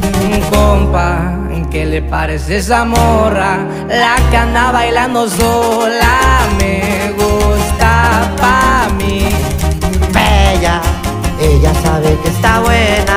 Compa, ¿qué le parece esa morra? La que anda bailando sola me gusta pa' mí. Bella, ella sabe que está buena.